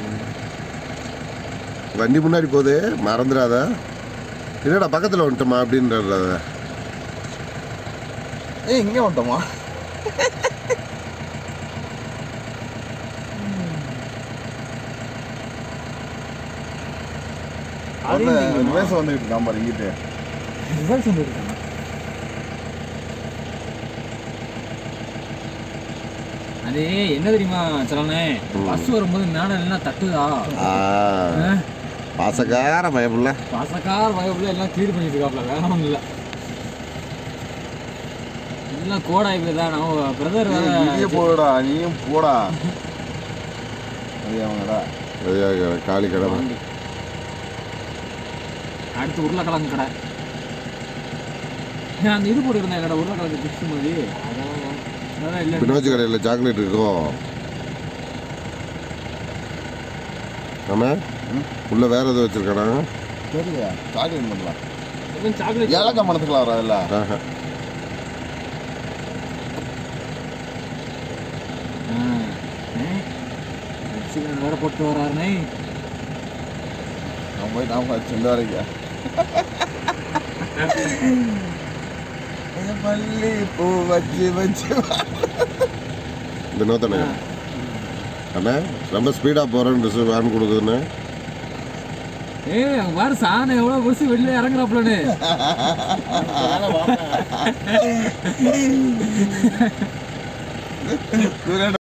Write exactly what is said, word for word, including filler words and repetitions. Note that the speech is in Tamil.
வண்டி முன்னாடி போகுது, மறந்துடாத. என்னடா பக்கத்தில் வந்துட்டோமா அப்படின்றத. ஏய் இங்கே வந்துட்டோமா? ரிவர்ஸ் வந்துட்டு இருக்கான் பாரு இங்கிட்டு. ரிவர்ஸ் வந்துட்டு இருக்கான். அது என்ன தெரியுமா சொல்லணே, பஸ் வரும்போது மேலே எல்லாம் தட்டுதா. பாசக்கார பயப்புள்ள பாசக்கார பயப்புள்ள எல்லாம் கிளீன் பண்ணிட்டு இருக்காப்ல, வேற ஒன்றும் இல்லை. எல்லாம் கோடா இப்படி தான். நம்ம பிரதர் வேற போடா, நீயும் போடா. அவங்கடா காலி கடை. அடுத்து உருளைக்கிழங்கு கடை. அந்த இது போட்டுருந்தேன் என்னடா, உருளைக்கிழங்கு சிப்ஸ் மாதிரி. அதான் இல்லை, பினோஜ் கடையில் சாக்லேட் இருக்கும். ஆமாம், உள்ள வேற எதுவும் வச்சிருக்கானா தெரியல. சாக்லேட் பண்ணலாம். சாக்லேட் ஏலக்காய் மனத்துக்கலாம் வர அதில். வேற போட்டு வர்றாருனே. நான் போய் நான் பார்த்து சொல்ல வரைக்கும் மல்லி பூ வச்சு வச்சு இந்த நோத்தனை அண்ணா ரொம்ப ஸ்பீடாக போகிறேன்னு வேன் கொடுக்குதுண்ணே. ஏய் அங்கே பாரு சாணம் எவ்வளோ பஸ் வெளியில் இறங்குறாப்புலன்னு.